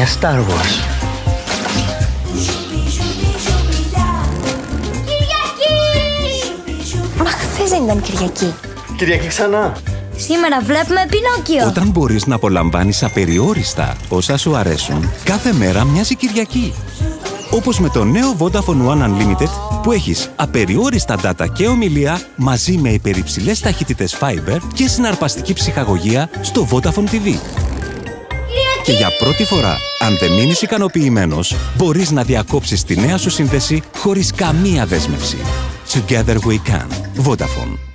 για Star Wars. Μα χθες δεν ήταν Κυριακή. Κυριακή ξανά. Σήμερα βλέπουμε Πινόκιο. Όταν μπορείς να απολαμβάνεις απεριόριστα όσα σου αρέσουν, κάθε μέρα μοιάζει Κυριακή. Όπως με το νέο Vodafone One Unlimited που έχεις απεριόριστα data και ομιλία μαζί με υπερυψηλές ταχύτητες Fiber και συναρπαστική ψυχαγωγία στο Vodafone TV. Και για πρώτη φορά, αν δεν μείνεις ικανοποιημένος, μπορείς να διακόψεις τη νέα σου σύνδεση χωρίς καμία δέσμευση. Together we can. Vodafone.